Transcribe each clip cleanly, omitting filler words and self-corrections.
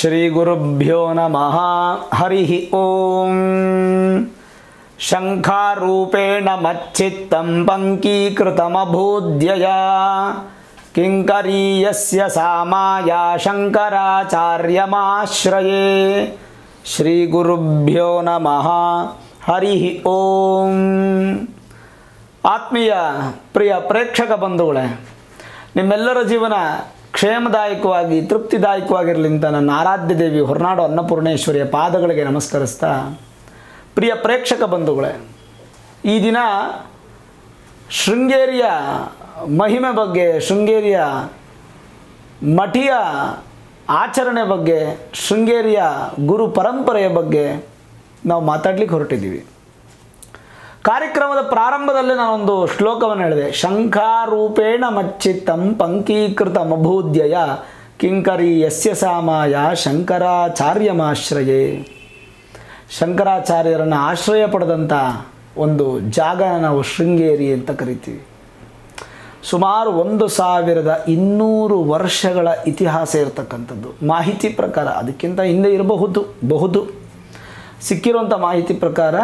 ಶ್ರೀಗುರುಭ್ಯೋ ನಮಃ. ಹರಿ ಓಂ. ಶಂಖಾರೂಪೇಣ ಮಚ್ಚಿತ್ತಂ ಪಂಕೀಕೃತಮಭೂದ್ಯಯಾ ಕಿಂಕರೀಯಸ್ಯ ಸಾಮಾಯ ಶಂಕರಾಚಾರ್ಯಮಾಶ್ರಯೇ. ಶ್ರೀಗುರುಭ್ಯೋ ನಮಃ. ಹರಿ ಓಂ. ಆತ್ಮೀಯ ಪ್ರಿಯ ಪ್ರೇಕ್ಷಕ ಬಂಧುಗಳೇ, ನಿಮ್ಮೆಲ್ಲರ ಜೀವನ ಕ್ಷೇಮದಾಯಕವಾಗಿ ತೃಪ್ತಿದಾಯಕವಾಗಿರಲಿ ಅಂತ ನನ್ನ ಆರಾಧ್ಯ ದೇವಿ ಹೊರನಾಡು ಅನ್ನಪೂರ್ಣೇಶ್ವರಿಯ ಪಾದಗಳಿಗೆ ನಮಸ್ಕರಿಸ್ತಾ, ಪ್ರಿಯ ಪ್ರೇಕ್ಷಕ ಬಂಧುಗಳೇ, ಈ ದಿನ ಶೃಂಗೇರಿಯ ಮಹಿಮೆ ಬಗ್ಗೆ, ಶೃಂಗೇರಿಯ ಮಠೀಯ ಆಚರಣೆ ಬಗ್ಗೆ, ಶೃಂಗೇರಿಯ ಗುರು ಪರಂಪರೆಯ ಬಗ್ಗೆ ನಾವು ಮಾತಾಡ್ಲಿಕ್ಕೆ ಹೊರಟಿದ್ದೀವಿ. ಕಾರ್ಯಕ್ರಮದ ಪ್ರಾರಂಭದಲ್ಲೇ ನಾನೊಂದು ಶ್ಲೋಕವನ್ನು ಹೇಳಿದೆ. ಶಂಖಾರೂಪೇಣ ಮಚ್ಚಿತ್ತಂ ಪಂಕೀಕೃತಮಭೂದ್ಯಯ ಕಿಂಕರಿ ಯಸ್ಯ ಸಾಮಾಯ ಶಂಕರಾಚಾರ್ಯಮಾಶ್ರಯೇ. ಶಂಕರಾಚಾರ್ಯರನ್ನು ಆಶ್ರಯ ಪಡೆದಂಥ ಒಂದು ಜಾಗ ನಾವು ಶೃಂಗೇರಿ ಅಂತ ಕರಿತೀವಿ. ಸುಮಾರು 1200 ವರ್ಷಗಳ ಇತಿಹಾಸ ಇರತಕ್ಕಂಥದ್ದು ಮಾಹಿತಿ ಪ್ರಕಾರ. ಅದಕ್ಕಿಂತ ಹಿಂದೆ ಇರಬಹುದು. ಸಿಕ್ಕಿರುವಂಥ ಮಾಹಿತಿ ಪ್ರಕಾರ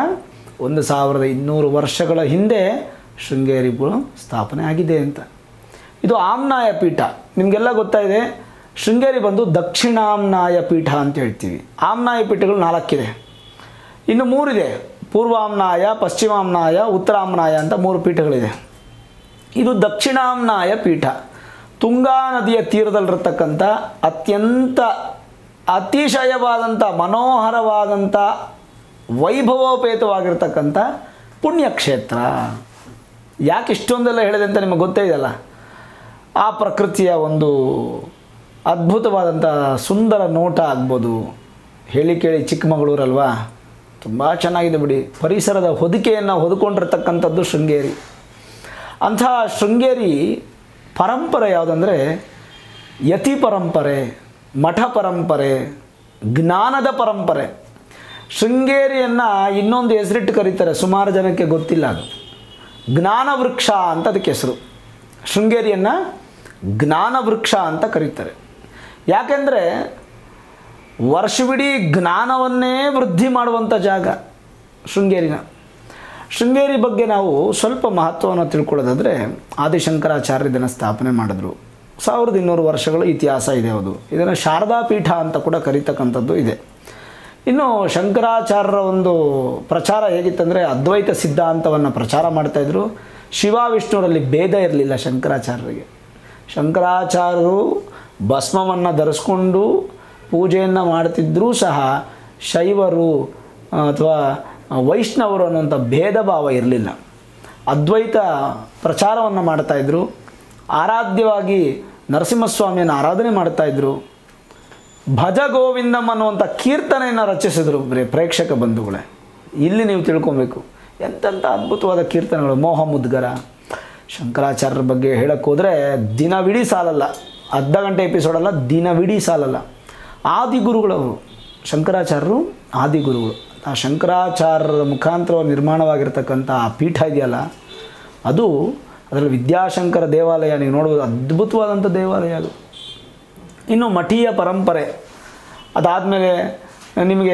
1200 ವರ್ಷಗಳ ಹಿಂದೆ ಶೃಂಗೇರಿಗಳು ಸ್ಥಾಪನೆ ಆಗಿದೆ ಅಂತ. ಇದು ಆಮ್ನಾಯ ಪೀಠ. ನಿಮಗೆಲ್ಲ ಗೊತ್ತಾಯಿದೆ, ಶೃಂಗೇರಿ ಬಂದು ದಕ್ಷಿಣಾಮ್ನಾಯ ಪೀಠ ಅಂತ ಹೇಳ್ತೀವಿ. ಆಮ್ನಾಯ ಪೀಠಗಳು 4 ಇದೆ, ಇನ್ನು 3 ಇದೆ. ಪೂರ್ವಾಮ್ನಾಯ, ಪಶ್ಚಿಮಾಮ್ನಾಯ, ಉತ್ತರಾಮ್ನಾಯ ಅಂತ 3 ಪೀಠಗಳಿದೆ. ಇದು ದಕ್ಷಿಣಾಮ್ನಾಯ ಪೀಠ. ತುಂಗಾ ನದಿಯ ತೀರದಲ್ಲಿರತಕ್ಕಂಥ ಅತ್ಯಂತ ಅತಿಶಯವಾದಂಥ ಮನೋಹರವಾದಂಥ ವೈಭವೋಪೇತವಾಗಿರ್ತಕ್ಕಂಥ ಪುಣ್ಯಕ್ಷೇತ್ರ. ಯಾಕೆ ಇಷ್ಟೊಂದೆಲ್ಲ ಹೇಳಿದೆ ಅಂತ ನಿಮಗೆ ಗೊತ್ತೇ ಇದೆಯಲ್ಲ. ಆ ಪ್ರಕೃತಿಯ ಒಂದು ಅದ್ಭುತವಾದಂಥ ಸುಂದರ ನೋಟ ಆಗ್ಬೋದು. ಹೇಳಿ ಕೇಳಿ ಚಿಕ್ಕಮಗಳೂರಲ್ವಾ, ತುಂಬ ಚೆನ್ನಾಗಿದೆ ಬಿಡಿ. ಪರಿಸರದ ಹೊದಿಕೆಯನ್ನು ಹೊದ್ಕೊಂಡಿರ್ತಕ್ಕಂಥದ್ದು ಶೃಂಗೇರಿ. ಅಂಥ ಶೃಂಗೇರಿ ಪರಂಪರೆ ಯಾವುದಂದರೆ ಯತಿ ಪರಂಪರೆ, ಮಠ ಪರಂಪರೆ, ಜ್ಞಾನದ ಪರಂಪರೆ. ಶೃಂಗೇರಿಯನ್ನು ಇನ್ನೊಂದು ಹೆಸರಿಟ್ಟು ಕರೀತಾರೆ, ಸುಮಾರು ಜನಕ್ಕೆ ಗೊತ್ತಿಲ್ಲ. ಅದು ಜ್ಞಾನವೃಕ್ಷ ಅಂತ ಅದಕ್ಕೆ ಹೆಸರು. ಶೃಂಗೇರಿಯನ್ನು ಜ್ಞಾನವೃಕ್ಷ ಅಂತ ಕರೀತಾರೆ. ಯಾಕೆಂದರೆ ವರ್ಷವಿಡೀ ಜ್ಞಾನವನ್ನೇ ವೃದ್ಧಿ ಮಾಡುವಂಥ ಜಾಗ ಶೃಂಗೇರಿ ಬಗ್ಗೆ ನಾವು ಸ್ವಲ್ಪ ಮಹತ್ವವನ್ನು ತಿಳ್ಕೊಳ್ಳೋದಾದರೆ, ಆದಿಶಂಕರಾಚಾರ್ಯ ಇದನ್ನು ಸ್ಥಾಪನೆ ಮಾಡಿದ್ರು. 1200 ವರ್ಷಗಳ ಇತಿಹಾಸ ಇದೆ. ಅದು ಇದನ್ನು ಶಾರದಾ ಪೀಠ ಅಂತ ಕೂಡ ಕರೀತಕ್ಕಂಥದ್ದು ಇದೆ. ಇನ್ನು ಶಂಕರಾಚಾರ್ಯರ ಒಂದು ಪ್ರಚಾರ ಹೇಗಿತ್ತಂದರೆ, ಅದ್ವೈತ ಸಿದ್ಧಾಂತವನ್ನು ಪ್ರಚಾರ ಮಾಡ್ತಾಯಿದ್ರು. ಶಿವ ವಿಷ್ಣುವರಲ್ಲಿ ಭೇದ ಇರಲಿಲ್ಲ ಶಂಕರಾಚಾರ್ಯರಿಗೆ. ಶಂಕರಾಚಾರ್ಯರು ಭಸ್ಮವನ್ನು ಧರಿಸ್ಕೊಂಡು ಪೂಜೆಯನ್ನು ಮಾಡ್ತಿದ್ದರೂ ಸಹ ಶೈವರು ಅಥವಾ ವೈಷ್ಣವರು ಅನ್ನುವಂಥ ಭೇದ ಭಾವ ಇರಲಿಲ್ಲ. ಅದ್ವೈತ ಪ್ರಚಾರವನ್ನು ಮಾಡ್ತಾಯಿದ್ರು. ಆರಾಧ್ಯವಾಗಿ ನರಸಿಂಹಸ್ವಾಮಿಯನ್ನು ಆರಾಧನೆ ಮಾಡ್ತಾಯಿದ್ರು. ಭಜ ಗೋವಿಂದಂ ಅನ್ನುವಂಥ ಕೀರ್ತನೆಯನ್ನು ರಚಿಸಿದ್ರು. ಪ್ರೇಕ್ಷಕ ಬಂಧುಗಳೇ, ಇಲ್ಲಿ ನೀವು ತಿಳ್ಕೊಬೇಕು ಎಂತೆಂಥ ಅದ್ಭುತವಾದ ಕೀರ್ತನೆಗಳು. ಮೋಹ ಮುದ್ಗರ. ಶಂಕರಾಚಾರ್ಯರ ಬಗ್ಗೆ ಹೇಳಕ್ಕೆ ಹೋದರೆ ದಿನವಿಡೀ ಸಾಲಲ್ಲ, ಅರ್ಧ ಗಂಟೆ ಎಪಿಸೋಡಲ್ಲ, ದಿನವಿಡೀ ಸಾಲಲ್ಲ. ಆದಿಗುರುಗಳವರು ಶಂಕರಾಚಾರ್ಯರು, ಆದಿಗುರುಗಳು. ಆ ಶಂಕರಾಚಾರ್ಯರ ಮುಖಾಂತರ ನಿರ್ಮಾಣವಾಗಿರ್ತಕ್ಕಂಥ ಆ ಪೀಠ ಇದೆಯಲ್ಲ, ಅದರಲ್ಲಿ ವಿದ್ಯಾಶಂಕರ ದೇವಾಲಯ ನೀವು ನೋಡ್ಬೋದು. ಅದ್ಭುತವಾದಂಥ ದೇವಾಲಯ ಅದು. ಇನ್ನು ಮಠೀಯ ಪರಂಪರೆ ಅದಾದಮೇಲೆ ನಿಮಗೆ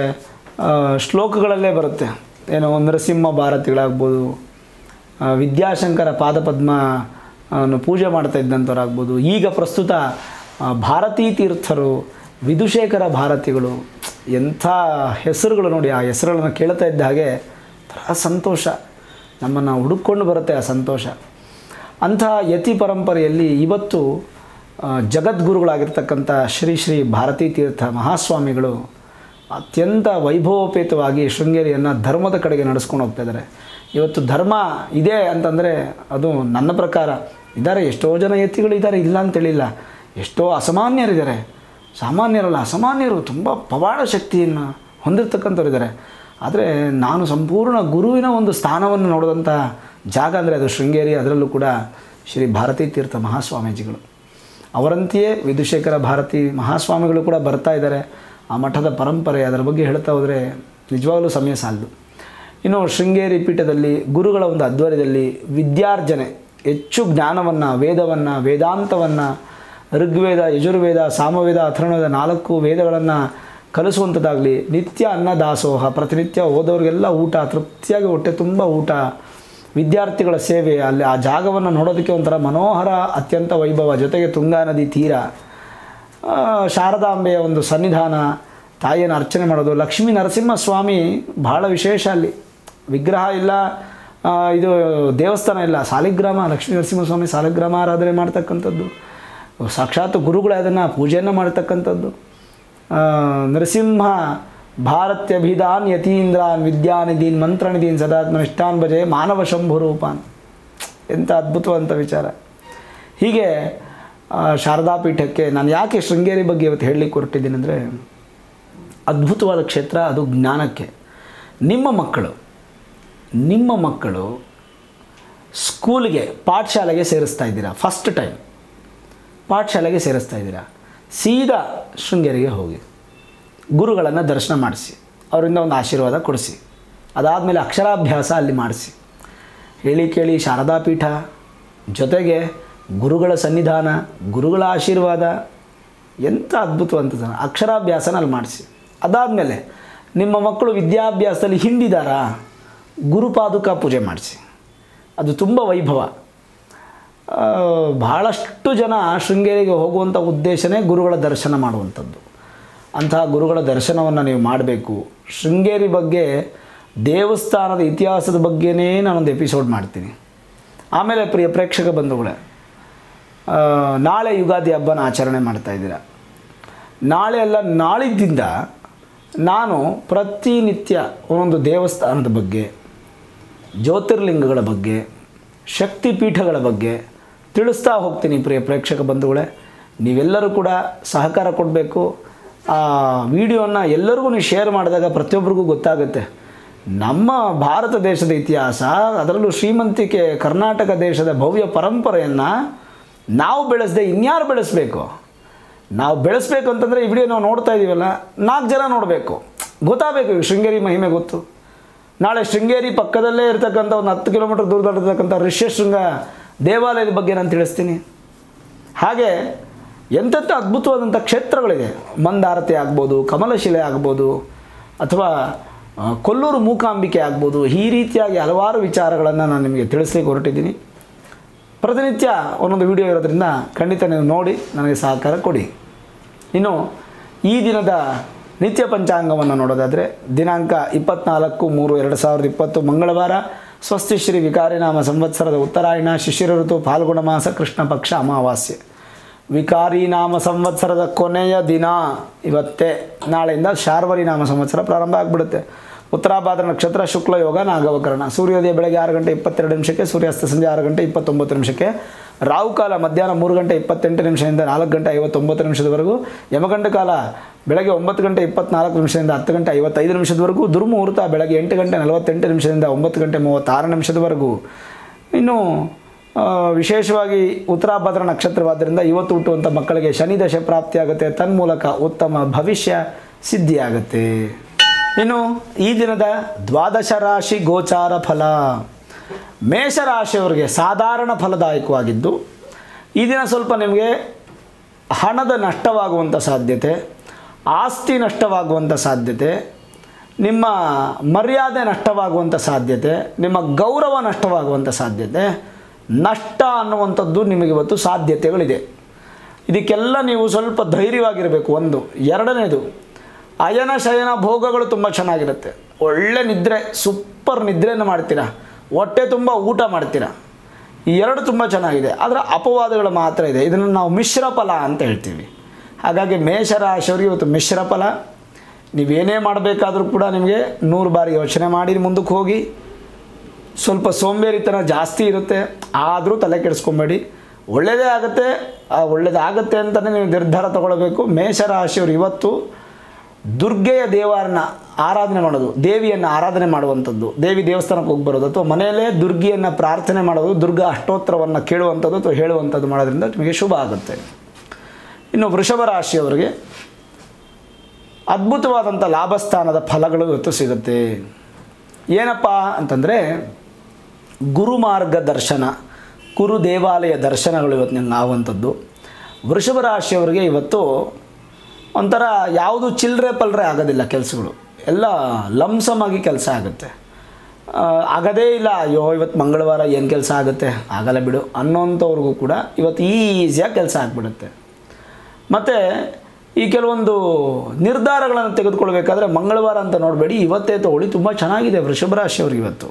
ಶ್ಲೋಕಗಳಲ್ಲೇ ಬರುತ್ತೆ. ಏನೋ ನರಸಿಂಹ ಭಾರತಿಗಳಾಗ್ಬೋದು, ವಿದ್ಯಾಶಂಕರ ಪಾದಪದ್ಮ ಪೂಜೆ ಮಾಡ್ತಾ ಇದ್ದಂಥವ್ರಾಗ್ಬೋದು. ಈಗ ಪ್ರಸ್ತುತ ಭಾರತೀ ತೀರ್ಥರು, ವಿಧುಶೇಖರ ಭಾರತಿಗಳು, ಎಂಥ ಹೆಸರುಗಳು ನೋಡಿ. ಆ ಹೆಸರುಗಳನ್ನು ಕೇಳ್ತಾ ಇದ್ದ ಹಾಗೆ ಥರ ಸಂತೋಷ, ನಮ್ಮನ್ನು ಹುಡುಕೊಂಡು ಬರುತ್ತೆ ಆ ಸಂತೋಷ. ಅಂಥ ಯತಿ ಪರಂಪರೆಯಲ್ಲಿ ಇವತ್ತು ಜಗದ್ಗುರುಗಳಾಗಿರ್ತಕ್ಕಂಥ ಶ್ರೀ ಭಾರತೀ ತೀರ್ಥ ಮಹಾಸ್ವಾಮಿಗಳು ಅತ್ಯಂತ ವೈಭವೋಪೇತವಾಗಿ ಶೃಂಗೇರಿಯನ್ನು ಧರ್ಮದ ಕಡೆಗೆ ನಡೆಸ್ಕೊಂಡು ಹೋಗ್ತಾ ಇದ್ದಾರೆ. ಇವತ್ತು ಧರ್ಮ ಇದೆ ಅಂತಂದರೆ ಅದು ನನ್ನ ಪ್ರಕಾರ ಇದ್ದಾರೆ. ಎಷ್ಟೋ ಜನ ಯತಿಗಳು ಇದ್ದಾರೆ, ಇಲ್ಲ ಅಂತೇಳಿಲ್ಲ. ಎಷ್ಟೋ ಅಸಾಮಾನ್ಯರಿದ್ದಾರೆ, ಸಾಮಾನ್ಯರಲ್ಲ ಅಸಾಮಾನ್ಯರು, ತುಂಬ ಪವಾಡ ಶಕ್ತಿಯನ್ನು ಹೊಂದಿರತಕ್ಕಂಥವ್ರು ಇದ್ದಾರೆ. ಆದರೆ ನಾನು ಸಂಪೂರ್ಣ ಗುರುವಿನ ಒಂದು ಸ್ಥಾನವನ್ನು ನೋಡಿದಂಥ ಜಾಗ ಅಂದರೆ ಅದು ಶೃಂಗೇರಿ. ಅದರಲ್ಲೂ ಕೂಡ ಶ್ರೀ ಭಾರತೀ ತೀರ್ಥ ಮಹಾಸ್ವಾಮೀಜಿಗಳು ಅವರಂತೆಯೇ ವಿಧುಶೇಖರ ಭಾರತಿ ಮಹಾಸ್ವಾಮಿಗಳು ಕೂಡ ಬರ್ತಾ ಇದ್ದಾರೆ. ಆ ಮಠದ ಪರಂಪರೆ, ಅದರ ಬಗ್ಗೆ ಹೇಳ್ತಾ ಹೋದರೆ ನಿಜವಾಗಲೂ ಸಮಯ ಸಾಲದು. ಇನ್ನು ಶೃಂಗೇರಿ ಪೀಠದಲ್ಲಿ ಗುರುಗಳ ಒಂದು ಆಧ್ವರ್ಯದಲ್ಲಿ ವಿದ್ಯಾರ್ಜನೆ, ಹೆಚ್ಚು ಜ್ಞಾನವನ್ನು, ವೇದವನ್ನು, ವೇದಾಂತವನ್ನು, ಋಗ್ವೇದ, ಯಜುರ್ವೇದ, ಸಾಮವೇದ, ಅಥರ್ವವೇದ 4 ವೇದಗಳನ್ನು ಕಲಿಸುವಂಥದ್ದಾಗಲಿ, ನಿತ್ಯ ಅನ್ನದಾಸೋಹ, ಪ್ರತಿನಿತ್ಯ ಓದೋರಿಗೆಲ್ಲ ಊಟ, ತೃಪ್ತಿಯಾಗಿ ಹೊಟ್ಟೆ ತುಂಬ ಊಟ, ವಿದ್ಯಾರ್ಥಿಗಳ ಸೇವೆ, ಅಲ್ಲಿ ಆ ಜಾಗವನ್ನು ನೋಡೋದಕ್ಕೆ ಒಂಥರ ಮನೋಹರ, ಅತ್ಯಂತ ವೈಭವ, ಜೊತೆಗೆ ತುಂಗಾ ನದಿ ತೀರ, ಶಾರದಾಂಬೆಯ ಒಂದು ಸನ್ನಿಧಾನ, ತಾಯಿಯನ್ನು ಅರ್ಚನೆ ಮಾಡೋದು. ಲಕ್ಷ್ಮೀ ನರಸಿಂಹಸ್ವಾಮಿ ಬಹಳ ವಿಶೇಷ, ಅಲ್ಲಿ ವಿಗ್ರಹ ಇಲ್ಲ, ಇದು ದೇವಸ್ಥಾನ ಇಲ್ಲ, ಸಾಲಿಗ್ರಾಮ, ಲಕ್ಷ್ಮೀ ನರಸಿಂಹಸ್ವಾಮಿ ಸಾಲಿಗ್ರಾಮ ಆರಾಧನೆ ಮಾಡ್ತಕ್ಕಂಥದ್ದು, ಸಾಕ್ಷಾತ್ ಗುರುಗಳೇ ಅದನ್ನು ಪೂಜೆಯನ್ನು ಮಾಡ್ತಕ್ಕಂಥದ್ದು. ನರಸಿಂಹ ಭಾರತ್ಯಭಿಧಾನ್ ಯತೀಂದ್ರಾನ್ ವಿದ್ಯಾನಿಧೀನ್ ಮಂತ್ರನಿಧೀನ್ ಸದಾತ್ಮನಿಷ್ಠಾನ್ ಭಜೆ ಮಾನವ ಶಂಭುರೂಪಾನ್. ಎಂಥ ಅದ್ಭುತವಂತ ವಿಚಾರ. ಹೀಗೆ ಶಾರದಾ ಪೀಠಕ್ಕೆ ನಾನು ಯಾಕೆ ಶೃಂಗೇರಿ ಬಗ್ಗೆ ಇವತ್ತು ಹೇಳಲಿಕ್ಕೆ ಹೊರಟಿದ್ದೀನಿ ಅಂದರೆ, ಅದ್ಭುತವಾದ ಕ್ಷೇತ್ರ, ಅದು ಜ್ಞಾನಕ್ಕೆ. ನಿಮ್ಮ ಮಕ್ಕಳು ಸ್ಕೂಲ್ಗೆ, ಪಾಠಶಾಲೆಗೆ ಸೇರಿಸ್ತಾ ಇದ್ದೀರಾ, ಫಸ್ಟ್ ಟೈಮ್ ಪಾಠಶಾಲೆಗೆ ಸೇರಿಸ್ತಾ ಇದ್ದೀರಾ, ಸೀದಾ ಶೃಂಗೇರಿಗೆ ಹೋಗಿ ಗುರುಗಳನ್ನು ದರ್ಶನ ಮಾಡಿಸಿ, ಅವರಿಂದ ಒಂದು ಆಶೀರ್ವಾದ ಕೊಡಿಸಿ, ಅದಾದಮೇಲೆ ಅಕ್ಷರಾಭ್ಯಾಸ ಅಲ್ಲಿ ಮಾಡಿಸಿ. ಹೇಳಿ ಕೇಳಿ ಶಾರದಾ ಪೀಠ ಜೊತೆಗೆ ಗುರುಗಳ ಸನ್ನಿಧಾನ, ಗುರುಗಳ ಆಶೀರ್ವಾದ, ಎಂಥ ಅದ್ಭುತವಂತ ಅಕ್ಷರಾಭ್ಯಾಸನ ಅಲ್ಲಿ ಮಾಡಿಸಿ. ಅದಾದಮೇಲೆ ನಿಮ್ಮ ಮಕ್ಕಳು ವಿದ್ಯಾಭ್ಯಾಸದಲ್ಲಿ ಹಿಂದಿದ್ದಾರಾ, ಗುರುಪಾದುಕ ಪೂಜೆ ಮಾಡಿಸಿ. ಅದು ತುಂಬ ವೈಭವ. ಬಹಳಷ್ಟು ಜನ ಶೃಂಗೇರಿಗೆ ಹೋಗುವಂಥ ಉದ್ದೇಶನೇ ಗುರುಗಳ ದರ್ಶನ ಮಾಡುವಂಥದ್ದು. ಅಂತಹ ಗುರುಗಳ ದರ್ಶನವನ್ನು ನೀವು ಮಾಡಬೇಕು. ಶೃಂಗೇರಿ ಬಗ್ಗೆ, ದೇವಸ್ಥಾನದ ಇತಿಹಾಸದ ಬಗ್ಗೆನೇ ನಾನೊಂದು ಎಪಿಸೋಡ್ ಮಾಡ್ತೀನಿ. ಆಮೇಲೆ ಪ್ರಿಯ ಪ್ರೇಕ್ಷಕ ಬಂಧುಗಳೇ, ನಾಳೆ ಯುಗಾದಿ ಹಬ್ಬನ ಆಚರಣೆ ಮಾಡ್ತಾಯಿದ್ದೀರ. ನಾಳೆ ಅಲ್ಲ, ನಾಳಿದ್ದಿಂದ ನಾನು ಪ್ರತಿನಿತ್ಯ ಒಂದೊಂದು ದೇವಸ್ಥಾನದ ಬಗ್ಗೆ, ಜ್ಯೋತಿರ್ಲಿಂಗಗಳ ಬಗ್ಗೆ, ಶಕ್ತಿಪೀಠಗಳ ಬಗ್ಗೆ ತಿಳಿಸ್ತಾ ಹೋಗ್ತೀನಿ. ಪ್ರಿಯ ಪ್ರೇಕ್ಷಕ ಬಂಧುಗಳೇ, ನೀವೆಲ್ಲರೂ ಕೂಡ ಸಹಕಾರ ಕೊಡಬೇಕು. ಆ ವಿಡಿಯೋನ ಎಲ್ಲರಿಗೂ ನೀವು ಶೇರ್ ಮಾಡಿದಾಗ ಪ್ರತಿಯೊಬ್ಬರಿಗೂ ಗೊತ್ತಾಗುತ್ತೆ. ನಮ್ಮ ಭಾರತ ದೇಶದ ಇತಿಹಾಸ, ಅದರಲ್ಲೂ ಶ್ರೀಮಂತಿಕೆ ಕರ್ನಾಟಕ ದೇಶದ ಭವ್ಯ ಪರಂಪರೆಯನ್ನು ನಾವು ಬೆಳೆಸದೆ ಇನ್ಯಾರು ಬೆಳೆಸಬೇಕು? ನಾವು ಬೆಳೆಸಬೇಕು ಅಂತಂದರೆ ಈ ವಿಡಿಯೋ ನಾವು ನೋಡ್ತಾ ಇದ್ದೀವಲ್ಲ, 4 ಜನ ನೋಡಬೇಕು, ಗೊತ್ತಾಗಬೇಕು ಶೃಂಗೇರಿ ಮಹಿಮೆ ಗೊತ್ತು. ನಾಳೆ ಶೃಂಗೇರಿ ಪಕ್ಕದಲ್ಲೇ ಇರತಕ್ಕಂಥ ಒಂದು 10 ಕಿಲೋಮೀಟರ್ ದೂರದಲ್ಲಿರ್ತಕ್ಕಂಥ ಋಷ್ಯಶೃಂಗ ದೇವಾಲಯದ ಬಗ್ಗೆ ನಾನು ತಿಳಿಸ್ತೀನಿ. ಹಾಗೆ ಎಂತೆಂಥ ಅದ್ಭುತವಾದಂಥ ಕ್ಷೇತ್ರಗಳಿದೆ. ಮಂದಾರತಿ ಆಗ್ಬೋದು, ಕಮಲಶಿಲೆ ಆಗ್ಬೋದು, ಅಥವಾ ಕೊಲ್ಲೂರು ಮೂಕಾಂಬಿಕೆ ಆಗ್ಬೋದು. ಈ ರೀತಿಯಾಗಿ ಹಲವಾರು ವಿಚಾರಗಳನ್ನು ನಾನು ನಿಮಗೆ ತಿಳಿಸ್ಲಿಕ್ಕೆ ಹೊರಟಿದ್ದೀನಿ. ಪ್ರತಿನಿತ್ಯ ಒಂದೊಂದು ವಿಡಿಯೋ ಇರೋದ್ರಿಂದ ಖಂಡಿತ ನೀವು ನೋಡಿ ನನಗೆ ಸಹಕಾರ ಕೊಡಿ. ಇನ್ನು ಈ ದಿನದ ನಿತ್ಯ ಪಂಚಾಂಗವನ್ನು ನೋಡೋದಾದರೆ, ದಿನಾಂಕ 24/3/2020 ಮಂಗಳವಾರ, ಸ್ವಸ್ತಿ ಶ್ರೀ ವಿಕಾರಿನಾಮ ಸಂವತ್ಸರದ ಉತ್ತರಾಯಣ, ಶಿಶಿರ ಋತು, ಫಾಲ್ಗುಣ ಮಾಸ, ಕೃಷ್ಣ ಪಕ್ಷ, ಅಮಾವಾಸ್ಯೆ. ವಿಕಾರಿ ನಾಮ ಸಂವತ್ಸರದ ಕೊನೆಯ ದಿನ ಇವತ್ತೇ. ನಾಳೆಯಿಂದ ಶಾರ್ವರಿ ನಾಮ ಸಂವತ್ಸರ ಪ್ರಾರಂಭ ಆಗಿಬಿಡುತ್ತೆ. ಉತ್ತರಾಭಾದ್ರ ನಕ್ಷತ್ರ, ಶುಕ್ಲ ಯೋಗ, ನಾಗವಕರಣ. ಸೂರ್ಯೋದಯ ಬೆಳಗ್ಗೆ 6:22 ಸೂರ್ಯಾಸ್ತ ಸಂಜೆ 6:29. ರಾಹುಕಾಲ ಮಧ್ಯಾಹ್ನ 3:28 4:59 ಯಮಗಂಡ ಕಾಲ ಬೆಳಗ್ಗೆ 9:24 10:55 ದುರ್ಮುಹೂರ್ತ ಬೆಳಗ್ಗೆ 8:48 9:36 ಇನ್ನು ವಿಶೇಷವಾಗಿ ಉತ್ತರಾಭದ್ರ ನಕ್ಷತ್ರವಾದ್ದರಿಂದ ಇವತ್ತು ಹುಟ್ಟುವಂಥ ಮಕ್ಕಳಿಗೆ ಶನಿ ದಶೆ ಪ್ರಾಪ್ತಿಯಾಗುತ್ತೆ. ತನ್ಮೂಲಕ ಉತ್ತಮ ಭವಿಷ್ಯ ಸಿದ್ಧಿಯಾಗುತ್ತೆ. ಇನ್ನು ಈ ದಿನದ ದ್ವಾದಶ ರಾಶಿ ಗೋಚಾರ ಫಲ. ಮೇಷರಾಶಿಯವರಿಗೆ ಸಾಧಾರಣ ಫಲದಾಯಕವಾಗಿದ್ದು, ಈ ದಿನ ಸ್ವಲ್ಪ ನಿಮಗೆ ಹಣದ ನಷ್ಟವಾಗುವಂಥ ಸಾಧ್ಯತೆ, ಆಸ್ತಿ ನಷ್ಟವಾಗುವಂಥ ಸಾಧ್ಯತೆ, ನಿಮ್ಮ ಮರ್ಯಾದೆ ನಷ್ಟವಾಗುವಂಥ ಸಾಧ್ಯತೆ, ನಿಮ್ಮ ಗೌರವ ನಷ್ಟವಾಗುವಂಥ ಸಾಧ್ಯತೆ, ನಷ್ಟ ಅನ್ನುವಂಥದ್ದು ನಿಮಗೆ ಇವತ್ತು ಸಾಧ್ಯತೆಗಳಿದೆ. ಇದಕ್ಕೆಲ್ಲ ನೀವು ಸ್ವಲ್ಪ ಧೈರ್ಯವಾಗಿರಬೇಕು. ಒಂದು. ಎರಡನೇದು, ಅಯನ ಶಯನ ಭೋಗಗಳು ತುಂಬ ಚೆನ್ನಾಗಿರುತ್ತೆ. ಒಳ್ಳೆ ನಿದ್ರೆ, ಸೂಪರ್ ನಿದ್ರೆಯನ್ನು ಮಾಡ್ತೀರಾ, ಹೊಟ್ಟೆ ತುಂಬ ಊಟ ಮಾಡ್ತೀರಾ. ಈ ಎರಡು ತುಂಬ ಚೆನ್ನಾಗಿದೆ. ಆದರೆ ಅಪವಾದಗಳು ಮಾತ್ರ ಇದೆ. ಇದನ್ನು ನಾವು ಮಿಶ್ರ ಫಲ ಅಂತ ಹೇಳ್ತೀವಿ. ಹಾಗಾಗಿ ಮೇಷರಾಶಿಯವರಿಗೆ ಇವತ್ತು ಮಿಶ್ರ ಫಲ. ನೀವೇನೇ ಮಾಡಬೇಕಾದ್ರೂ ಕೂಡ ನಿಮಗೆ 100 ಬಾರಿ ಯೋಚನೆ ಮಾಡಿ ಮುಂದಕ್ಕೆ ಹೋಗಿ. ಸ್ವಲ್ಪ ಸೋಂಬೇರಿತನ ಜಾಸ್ತಿ ಇರುತ್ತೆ, ಆದರೂ ತಲೆ ಕೆಡಿಸ್ಕೊಬೇಡಿ. ಒಳ್ಳೆಯದೇ ಆಗುತ್ತೆ, ಒಳ್ಳೆಯದಾಗುತ್ತೆ ಅಂತಲೇ ನೀವು ನಿರ್ಧಾರ ತಗೊಳ್ಬೇಕು. ಮೇಷರಾಶಿಯವರು ಇವತ್ತು ದುರ್ಗೆಯ ದೇವರನ್ನ ಆರಾಧನೆ ಮಾಡೋದು, ದೇವಿಯನ್ನು ಆರಾಧನೆ ಮಾಡುವಂಥದ್ದು, ದೇವಿ ದೇವಸ್ಥಾನಕ್ಕೆ ಹೋಗಿ ಬರೋದು, ಅಥವಾ ಮನೆಯಲ್ಲೇ ದುರ್ಗಿಯನ್ನು ಪ್ರಾರ್ಥನೆ ಮಾಡೋದು, ದುರ್ಗಾ ಅಷ್ಟೋತ್ತರವನ್ನು ಕೇಳುವಂಥದ್ದು ಅಥವಾ ಹೇಳುವಂಥದ್ದು ಮಾಡೋದ್ರಿಂದ ನಿಮಗೆ ಶುಭ ಆಗುತ್ತೆ. ಇನ್ನು ವೃಷಭ ರಾಶಿಯವರಿಗೆ ಅದ್ಭುತವಾದಂಥ ಲಾಭಸ್ಥಾನದ ಫಲಗಳು ಇವತ್ತು ಸಿಗುತ್ತೆ. ಏನಪ್ಪ ಅಂತಂದರೆ, ಗುರುಮಾರ್ಗ ದರ್ಶನ, ಗುರು ದೇವಾಲಯ ದರ್ಶನಗಳು ಇವತ್ತು ನಿಮ್ಗೆ ಆಗುವಂಥದ್ದು. ವೃಷಭ ರಾಶಿಯವರಿಗೆ ಇವತ್ತು ಒಂಥರ ಯಾವುದು ಚಿಲ್ಲರೆ ಪಲ್ಲರೆ ಆಗೋದಿಲ್ಲ, ಕೆಲಸಗಳು ಎಲ್ಲ ಲಂಸಮಾಗಿ ಕೆಲಸ ಆಗುತ್ತೆ. ಆಗೋದೇ ಇಲ್ಲ, ಅಯ್ಯೋ ಇವತ್ತು ಮಂಗಳವಾರ ಏನು ಕೆಲಸ ಆಗುತ್ತೆ, ಆಗಲ್ಲ ಬಿಡು ಅನ್ನೋಂಥವ್ರಿಗೂ ಕೂಡ ಇವತ್ತು ಈಸಿಯಾಗಿ ಕೆಲಸ ಆಗಿಬಿಡುತ್ತೆ. ಮತ್ತು ಈ ಕೆಲವೊಂದು ನಿರ್ಧಾರಗಳನ್ನು ತೆಗೆದುಕೊಳ್ಬೇಕಾದ್ರೆ ಮಂಗಳವಾರ ಅಂತ ನೋಡಬೇಡಿ, ಇವತ್ತೇ ತಗೊಳ್ಳಿ, ತುಂಬ ಚೆನ್ನಾಗಿದೆ ವೃಷಭ ರಾಶಿಯವ್ರಿಗೆ ಇವತ್ತು.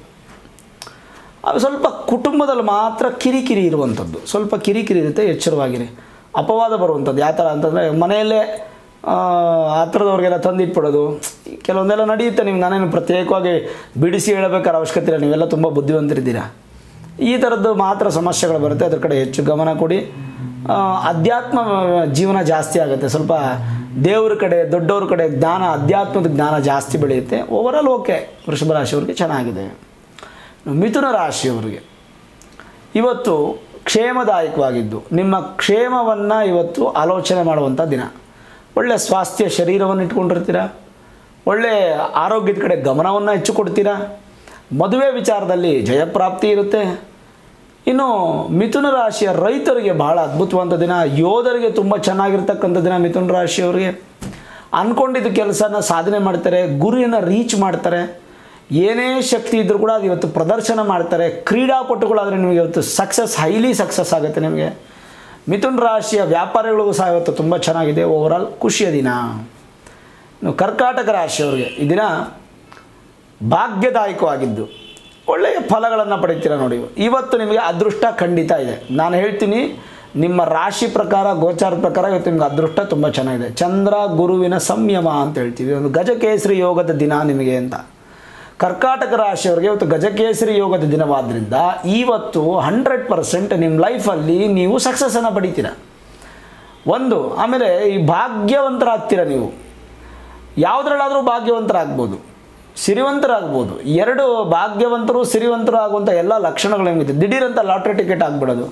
ಅದು ಸ್ವಲ್ಪ ಕುಟುಂಬದಲ್ಲಿ ಮಾತ್ರ ಕಿರಿಕಿರಿ ಇರುವಂಥದ್ದು, ಸ್ವಲ್ಪ ಕಿರಿಕಿರಿ ಇರುತ್ತೆ, ಎಚ್ಚರವಾಗಿರಿ. ಅಪವಾದ ಬರುವಂಥದ್ದು ಯಾವ ಥರ ಅಂತಂದರೆ ಮನೆಯಲ್ಲೇ ಹತ್ರದವ್ರಿಗೆಲ್ಲ ತಂದಿಟ್ಬಿಡೋದು, ಕೆಲವೊಂದೆಲ್ಲ ನಡೆಯುತ್ತೆ. ನೀವು ನಾನೇನು ಪ್ರತ್ಯೇಕವಾಗಿ ಬಿಡಿಸಿ ಹೇಳಬೇಕಾದ ಅವಶ್ಯಕತೆ ಇಲ್ಲ, ನೀವೆಲ್ಲ ತುಂಬ ಬುದ್ಧಿವಂತರಿದ್ದೀರಾ. ಈ ಥರದ್ದು ಮಾತ್ರ ಸಮಸ್ಯೆಗಳು ಬರುತ್ತೆ, ಅದ್ರ ಕಡೆ ಹೆಚ್ಚು ಗಮನ ಕೊಡಿ. ಅಧ್ಯಾತ್ಮ ಜೀವನ ಜಾಸ್ತಿ ಆಗುತ್ತೆ, ಸ್ವಲ್ಪ ದೇವ್ರ ಕಡೆ ದೊಡ್ಡವ್ರ ಕಡೆ ಜ್ಞಾನ, ಅಧ್ಯಾತ್ಮದ ಜ್ಞಾನ ಜಾಸ್ತಿ ಬೆಳೆಯುತ್ತೆ. ಓವರಾಲ್ ಓಕೆ, ವೃಷಭ ರಾಶಿಯವರಿಗೆ ಚೆನ್ನಾಗಿದೆ. ಮಿಥುನ ರಾಶಿಯವರಿಗೆ ಇವತ್ತು ಕ್ಷೇಮದಾಯಕವಾಗಿದ್ದು, ನಿಮ್ಮ ಕ್ಷೇಮವನ್ನು ಇವತ್ತು ಆಲೋಚನೆ ಮಾಡುವಂಥ ದಿನ. ಒಳ್ಳೆಯ ಸ್ವಾಸ್ಥ್ಯ ಶರೀರವನ್ನು ಇಟ್ಕೊಂಡಿರ್ತೀರ, ಒಳ್ಳೆಯ ಆರೋಗ್ಯದ ಕಡೆ ಗಮನವನ್ನು ಹೆಚ್ಚು ಕೊಡ್ತೀರಾ, ಮದುವೆ ವಿಚಾರದಲ್ಲಿ ಜಯಪ್ರಾಪ್ತಿ ಇರುತ್ತೆ. ಇನ್ನು ಮಿಥುನ ರಾಶಿಯ ರೈತರಿಗೆ ಬಹಳ ಅದ್ಭುತವಾದ ದಿನ, ಯೋಧರಿಗೆ ತುಂಬ ಚೆನ್ನಾಗಿರ್ತಕ್ಕಂಥ ದಿನ. ಮಿಥುನ ರಾಶಿಯವರಿಗೆ ಅಂದ್ಕೊಂಡಿದ್ದ ಕೆಲಸನ ಸಾಧನೆ ಮಾಡ್ತಾರೆ, ಗುರಿಯನ್ನು ರೀಚ್ ಮಾಡ್ತಾರೆ. ಏನೇ ಶಕ್ತಿ ಇದ್ದರೂ ಕೂಡ ಅದು ಇವತ್ತು ಪ್ರದರ್ಶನ ಮಾಡ್ತಾರೆ. ಕ್ರೀಡಾಪಟುಗಳಾದರೆ ನಿಮಗೆ ಇವತ್ತು ಸಕ್ಸಸ್, ಹೈಲಿ ಸಕ್ಸಸ್ ಆಗುತ್ತೆ ನಿಮಗೆ. ಮಿಥುನ ರಾಶಿಯ ವ್ಯಾಪಾರಿಗಳಿಗೂ ಸಹ ಇವತ್ತು ತುಂಬ ಚೆನ್ನಾಗಿದೆ, ಓವರಾಲ್ ಖುಷಿಯ ದಿನ. ಇನ್ನು ಕರ್ಕಾಟಕ ರಾಶಿಯವರಿಗೆ ಈ ದಿನ ಭಾಗ್ಯದಾಯಕವಾಗಿದ್ದು ಒಳ್ಳೆಯ ಫಲಗಳನ್ನು ಪಡಿತೀರ ನೋಡಿ. ಇವತ್ತು ನಿಮಗೆ ಅದೃಷ್ಟ ಖಂಡಿತ ಇದೆ. ನಾನು ಹೇಳ್ತೀನಿ, ನಿಮ್ಮ ರಾಶಿ ಪ್ರಕಾರ, ಗೋಚಾರ ಪ್ರಕಾರ ಇವತ್ತು ನಿಮ್ಗೆ ಅದೃಷ್ಟ ತುಂಬ ಚೆನ್ನಾಗಿದೆ. ಚಂದ್ರ ಗುರುವಿನ ಸಂಯಮ ಅಂತ ಹೇಳ್ತೀವಿ, ಒಂದು ಗಜಕೇಸರಿ ಯೋಗದ ದಿನ ನಿಮಗೆ ಅಂತ. ಕರ್ಕಾಟಕ ರಾಶಿಯವರಿಗೆ ಇವತ್ತು ಗಜಕೇಸರಿ ಯೋಗದ ದಿನವಾದ್ದರಿಂದ ಇವತ್ತು 100% ನಿಮ್ಮ ಲೈಫಲ್ಲಿ ನೀವು ಸಕ್ಸಸ್ಸನ್ನು ಪಡಿತೀರ. ಒಂದು, ಆಮೇಲೆ ಈ ಭಾಗ್ಯವಂತರಾಗ್ತೀರ. ನೀವು ಯಾವುದ್ರಲ್ಲಾದರೂ ಭಾಗ್ಯವಂತರಾಗ್ಬೋದು, ಸಿರಿವಂತರಾಗ್ಬೋದು. ಎರಡು, ಭಾಗ್ಯವಂತರು ಸಿರಿವಂತರು ಆಗುವಂಥ ಎಲ್ಲ ಲಕ್ಷಣಗಳು ನಿಮಗಿದೆ. ದಿಢೀರಂತ ಲಾಟ್ರಿ ಟಿಕೆಟ್ ಆಗಿಬಿಡೋದು,